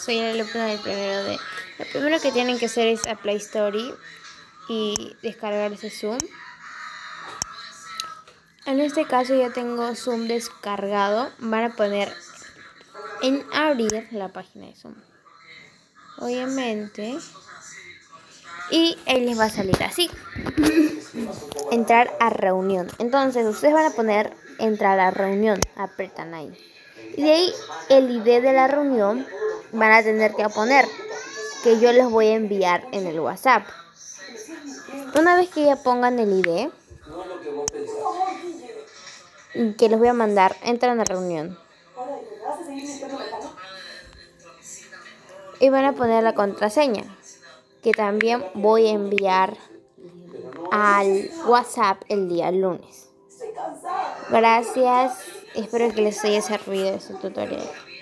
soy el alumno del primero D. Lo primero que tienen que hacer es a Play Store y descargar ese Zoom. En este caso ya tengo Zoom descargado. Van a poner en abrir la página de Zoom, obviamente, y ahí les va a salir así: entrar a reunión. Entonces ustedes van a poner entrar a reunión, apretan ahí, y de ahí el ID de la reunión van a tener que poner, que yo les voy a enviar en el WhatsApp. Una vez que ya pongan el ID que les voy a mandar, entran a reunión y van a poner la contraseña, que también voy a enviar al WhatsApp el día lunes. Gracias, espero que les haya servido este tutorial.